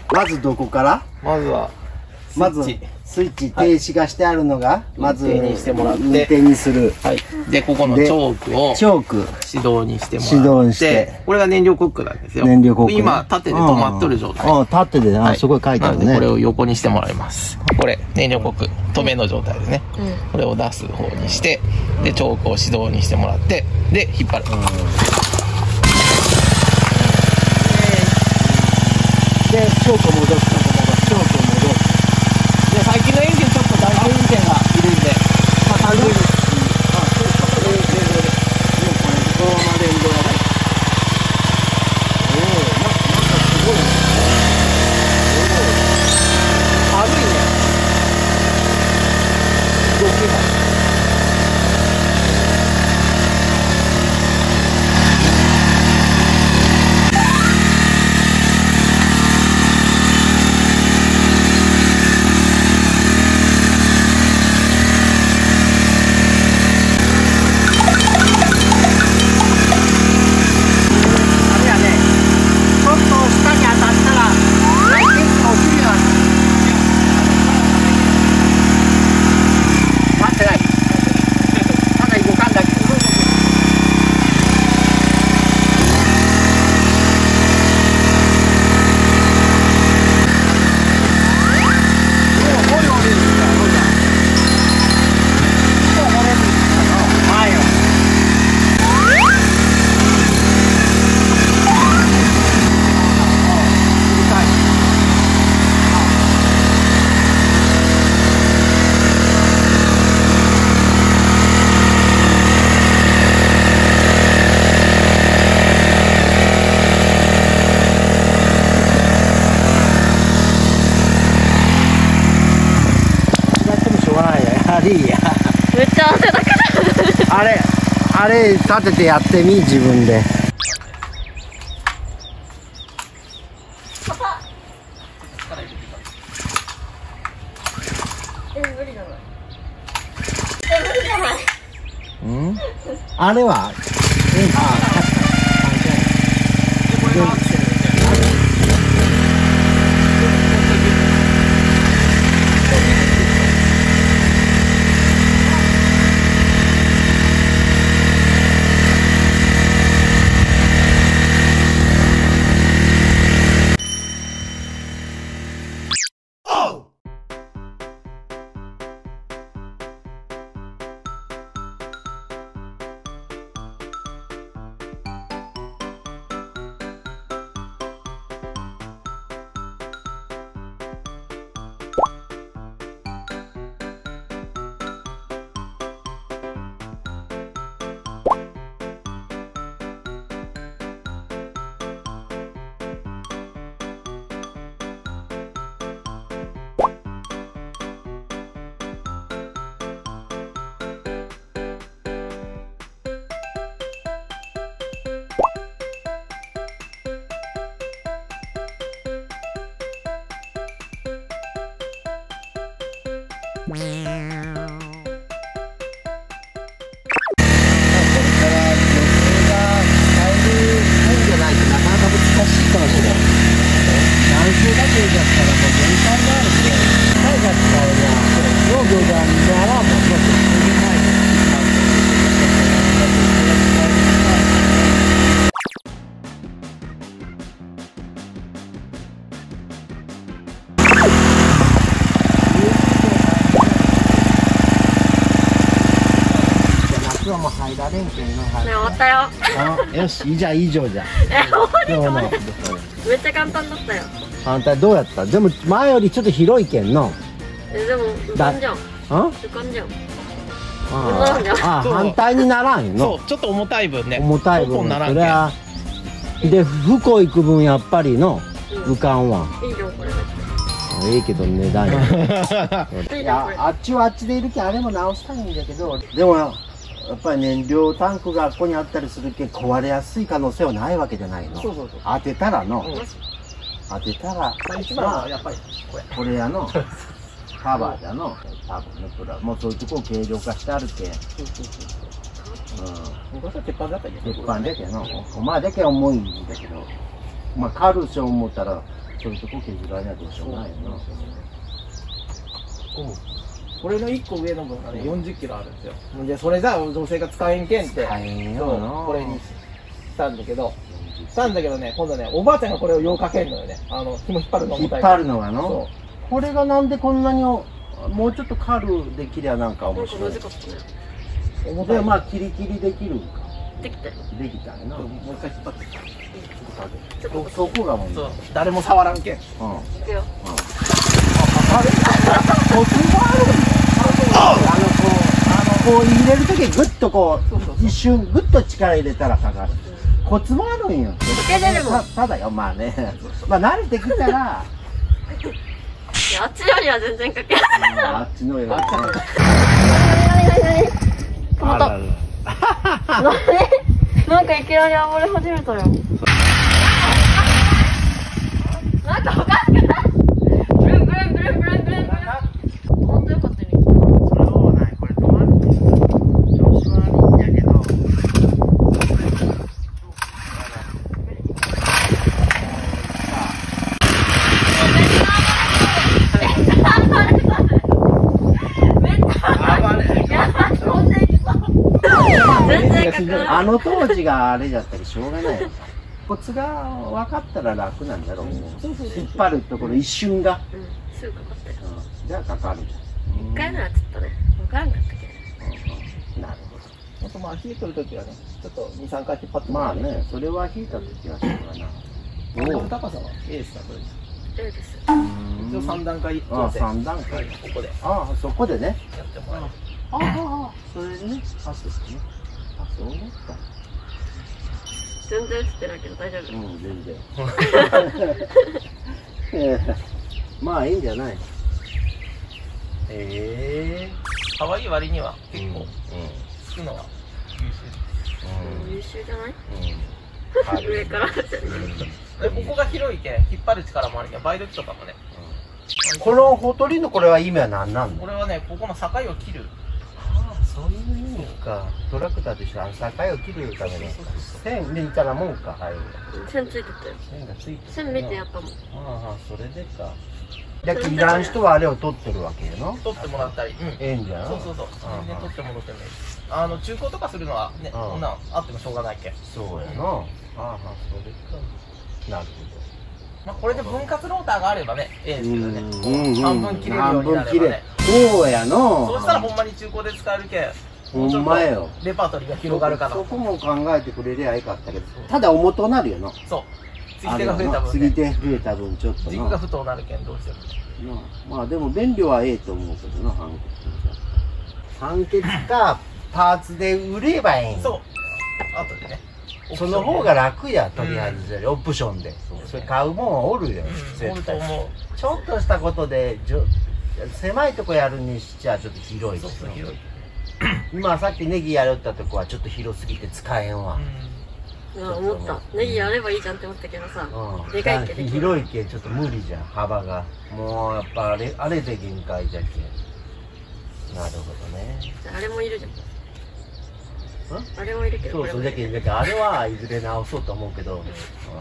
まずどこから？ まずはまずスイッチ停止がしてあるのが、まず運転にしてもらって運転にする。 はい。で、ここのチョークをチョーク始動にしてもらって、 始動にして、 これが燃料コックなんですよ。 燃料コックね今、縦で止まっとる状態。 ああ、縦で、 はいすごい書いてあるね。 なのでこれを横にしてもらいます。これ、燃料コック、止めの状態ですね。これを出す方にして、で、チョークを始動にしてもらって、で、引っ張る。 で、チョークを戻す、チョークを戻す。 で、最近のエンジンちょっと大運転がいるんで、まあ、30分。 このまま連動が入って。すごいね。 軽いね。動きが。 めっちゃ汗だくあれ立ててやってみ、自分で。 無理じゃない。無理じゃない。 あれははもう入られんけんの。 ね、終わったよ。 よし、じゃあ以上じゃ。 終わりめっちゃ簡単だったよ。 反対どうやった？でも前よりちょっと広いけんの。 でも浮かんじゃん。浮かんじゃん。 反対にならんよの。 そう、ちょっと重たい分ね。 重たい分。それはで不幸行く分やっぱりの浮かんわ。 いいじゃんこれ。 いいけど値段や。あっちはあっちでいるけんあれも直したいんだけど、でもやっぱり燃料タンクがここにあったりするけん壊れやすい可能性はないわけじゃないの。 そうそうそう。 当てたらの、当てたら一番はやっぱりこれやのカバーじゃの多分ね、これはもうそういうとこを軽量化してあるけん。 昔は鉄板だったけど。 鉄板だけのお前だけ重いんだけど、まあ軽し思ったらそういうとこ削られないとどうしようもないよな。 これの1個上の分がね、40キロあるんですよ。で、それじゃあ女性が使えんけんって、 大変よな。 これにしたんだけどね、今度ね、おばあちゃんがこれをようかけんのよね。紐引っ張るの引っ張るのがの。これがなんでこんなに、もうちょっと軽できりゃなんか面白い。 難かったね。 で、まあ、キリキリできるんか。 できたよ。 できたよな。 もう一回引っ張ってきた。 そこがもう。 そう、誰も触らんけん。 いくよ。 コツがあるんだよ。こう入れるときグッとこう、一瞬グッと力入れたらかかる。コツもあるんよ。ただよ、まあね。まあ慣れてきたら。 いや、あっちよりは全然かけない。 あっちのより。 止まった。なんかいきなり暴れ始めたよ。なんかわかんない。ブルンブルンブルンブルンブルンブルン。ほんとよかったね。 そうなん、これ止まるんですよ。調子悪いんだけど。あの当時があれだったりしょうがないよ。コツが分かったら楽なんだろう。引っ張るところ一瞬が。 すぐかかったよ。 じゃあかかる。 一回ならちょっとね、わからんかったけど。なるほど。 あとまあ火取るときはね、ちょっと2、3回引っ張ってまあね、それは引いたときはしょうがない。 この高さは A ですか、これ。 ど。です。 一応3段階ああ、3段階。 ここで。 ああ、そこでね。 やってもらう。 ああ、それでね、パスですね。あ、そう思った。 全然映ってないけど大丈夫。 全然。まあいいんじゃない。 可愛い割には結構つくのは優秀じゃない？上から。 ここが広いけん引っ張る力もあるけん、梅毒とかもね。 このほとりのこれは意味は何なんだ？ これはね、ここの境を切る。 そういう意味か。トラクターとしては境を切るための線みたいなもんか。はい。 線ついてたよ。 線がついてる。 線見てやったもん。 ああ、それでか。じゃあ切らん人はあれを取ってるわけよな。 取ってもらったり。 ええんじゃん。 そう。全然取ってもらってもいい。中古とかするのはね、こんなんあってもしょうがないけん。 そうやな。ああ、それか。なるほど。 まあこれで分割ローターがあればね、ええんですけどね。半分切れるようになればね。 そうやの。 そうしたらほんまに中古で使えるけん。 ほんまよ。 レパートリーが広がるかな。 そこも考えてくれりゃよかったけど、ただ重となるよな。 そう。継ぎ手が増えた分。 継ぎ手増えた分ちょっとな。 軸が太なるけんどうしても。 まあでも便利はええと思うけどな、判決かパーツで売ればええん。 そう。あとでね。 その方が楽や、とりあえずオプションで。それ買うもんおるよ。絶対。ちょっとしたことで狭いとこやるにしちゃちょっと広い。広い。今さっきネギやるったとこはちょっと広すぎて使えんわ。 思った。ネギやればいいじゃんって思ったけどさ、でかいけど広いけちょっと無理じゃん、幅が。もうやっぱあれで限界じゃけ。なるほどね。 あれもいるじゃん。あれもいるけど。 そうだけどあれはいずれ直そうと思うけど。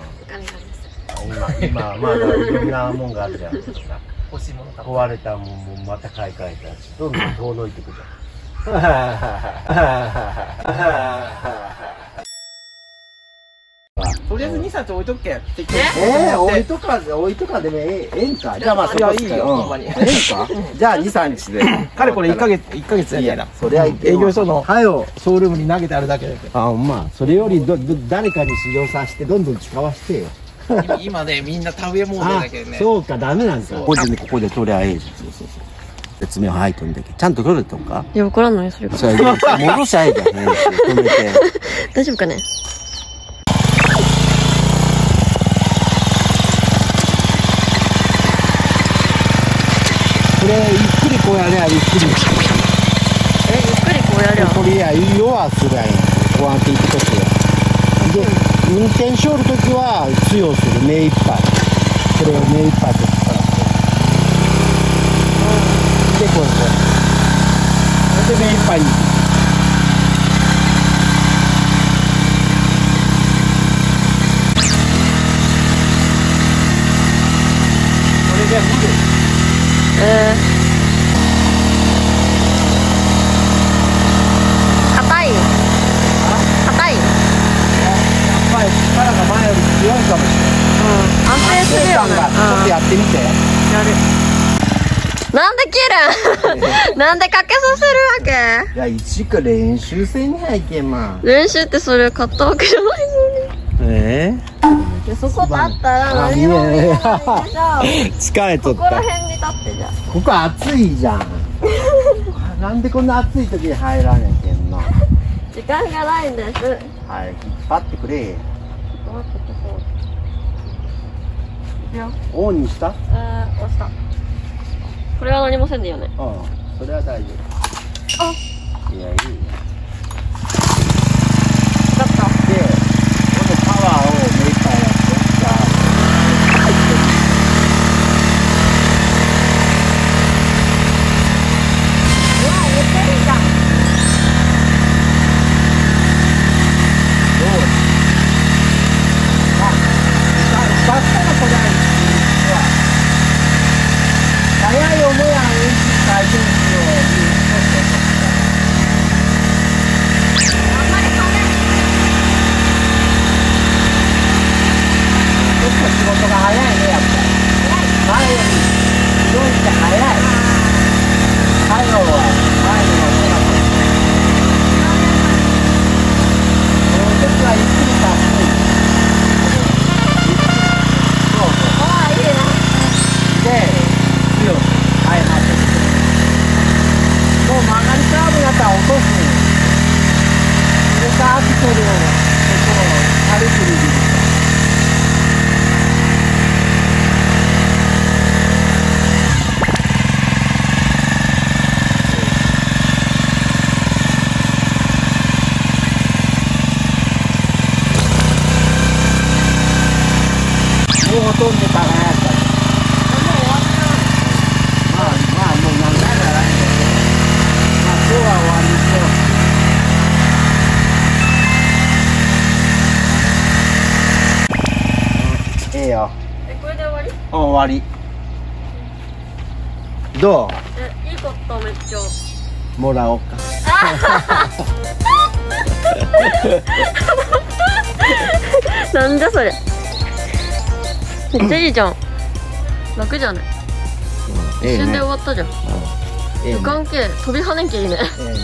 今まだいろんなもんがあるじゃん。 欲しいもの壊れたもんもまた買い替えたし、どんどん遠のいてくじゃん。 とりあえず2、3日置いとくけん。 置いとかでもええんか。じゃあまあそれはいいよ。ほんまに。ええんか。じゃあ2、3日で。 かれこれ1ヶ月やな。 それは営業所のショールームに投げてあるだけだけど。 あ、まあそれより誰かに使用させてどんどん使わせてよ。 今ね、みんな田植えモードだけどね。 そうか、ダメなんか。ここで取りゃええじゃん。そう。説明入っとんだけど、ちゃんと取れとんか。 いや、わからんのよ、それが。 戻しゃええじゃん。止めて。 大丈夫かね。 これゆっくりこうやりゃゆっくり。 ゆっくりこうやりゃ。 これや弱すりゃいい。こうやっていくときは。で、運転しおるときは強する、目いっぱい。これを目いっぱいと使って。で、これで目いっぱいに。 や、無理。 硬い。硬い。 やっぱり力が前より強いかもしれない。 安定するよね。 ちょっとやってみて。 やる。なんで切るんなんでかけさせるわけ。 いや、一か練習せんにゃいけんま。 練習ってそれ買ったわけじゃないえそこだったら何も見えないでしょ。 疲れとっここらた。 辺に立ってじゃん。 ここ暑いじゃん。なんでこんな暑い時に入らんやけんの。 時間がないんです。 はい、引っ張ってくれ。 待って、ここ。いくよ。 オンにした？ 押した。これは何もせんでいいよね。 うん、それは大丈夫。 あ、 いや、いいよ。 だった。 で、このパワーをメーカーやってさ。 うわ、めっちゃいいじゃん。 どう？あ、バッタがこれ早い思いは演出改善しよう。 あんまり跳ね。 ちょっと仕事が早いね、やっぱり。前よりどうして早い。最後は前の方がこの時はゆっくりさっくり。そうそう。 ああ、いいな。 で、強く。はい、はい。もう曲がりカーブだったら落とす。それかアクセルを、ここを軽く握る。もうほとんど輝いた。まあ、もう何回もないんだけど、まあ、今日は終わりにしよう。ええよ。 これで終わり？ 終わり。どいいことめっちゃ。 う？もらおうか。 なんだそれ。めっちゃいいじゃん。楽じゃね。一瞬で終わったじゃん。時間系飛び跳ねんけいいね。 ええね。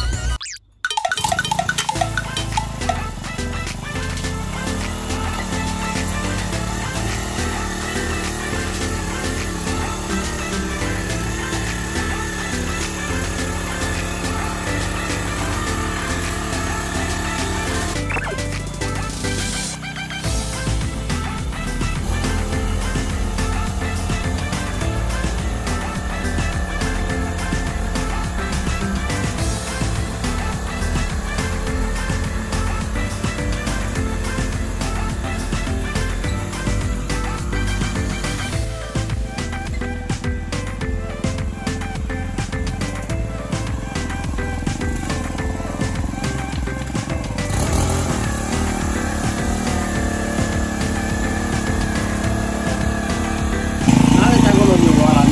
慣れた頃に終わらね。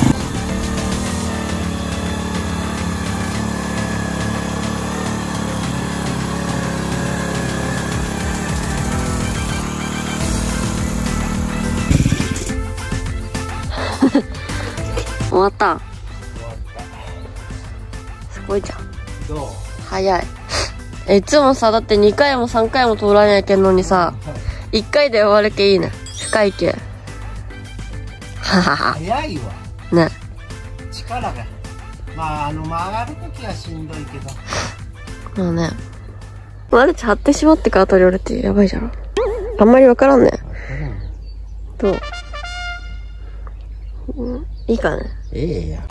終わった。すごいじゃん。 どう？ 早い。いつもさ、だって2回も3回も通らんやけんのにさ、1回で終わるけいいね。深いけ。ははは。 早いわ。 ね。 力が。まあ、曲がるときはしんどいけど。 もうね。マルチ張ってしまってから取り降りてやばいじゃん。あんまりわからんね。どう？いいかね。 ええや。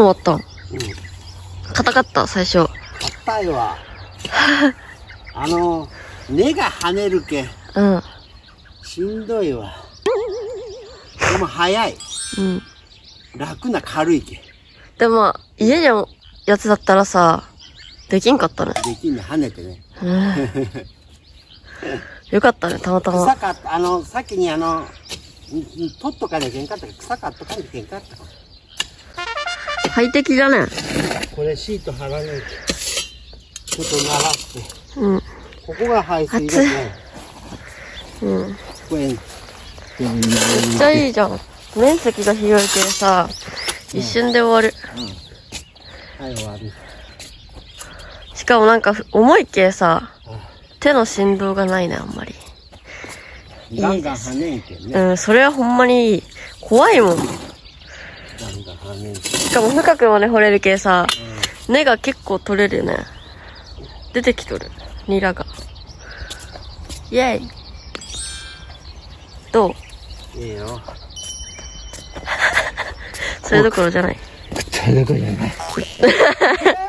思ったん。 うん。 硬かった、最初。 硬いわ。根が跳ねるけ。 うん。 しんどいわ。でも早い。 うん。 楽な軽いけ。 でも、家のやつだったらさ、できんかったね。 できんね、跳ねてね。 うん。よかったね、たまたま。 臭かった、先に取っとかなきゃいけんかったから、臭かっとかなきゃいけんかったから。 快適だね。 これシート貼らないと。ちょっと鳴らして。 うん。 ここが排水ですね。 うん。 これ、 めっちゃいいじゃん。面積が広いけどさ、一瞬で終わる。 うん。はい、終わり。 しかもなんか重いけさ、手の振動がないね、あんまり。 ガンガン跳ねんけんね。 うん、それはほんまにいい。怖いもん。 ガンガン跳ねんけん。 しかも深くまで掘れるけさ、根が結構取れるよね。出てきとる。ニラが。イェイ。どう？ いいよ。 それどころじゃない。 それどころじゃない。